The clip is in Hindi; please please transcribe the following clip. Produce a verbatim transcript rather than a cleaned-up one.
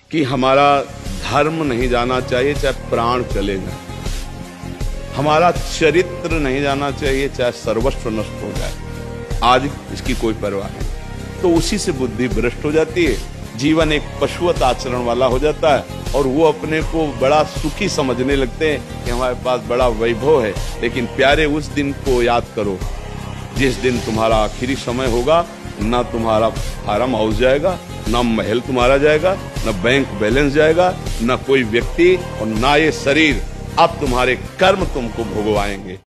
कि हमारा धर्म नहीं जाना चाहिए चाहे प्राण चले जाए, हमारा चरित्र नहीं जाना चाहिए चाहे सर्वस्व नष्ट हो जाए। आज इसकी कोई परवाह नहीं, तो उसी से बुद्धि भ्रष्ट हो जाती है, जीवन एक पशुवत आचरण वाला हो जाता है और वो अपने को बड़ा सुखी समझने लगते हैं कि हमारे पास बड़ा वैभव है। लेकिन प्यारे, उस दिन को याद करो जिस दिन तुम्हारा आखिरी समय होगा, ना तुम्हारा फार्म हाउस जाएगा, ना महल तुम्हारा जाएगा, ना बैंक बैलेंस जाएगा, ना कोई व्यक्ति और ना ये शरीर। अब तुम्हारे कर्म तुमको भोगवाएंगे।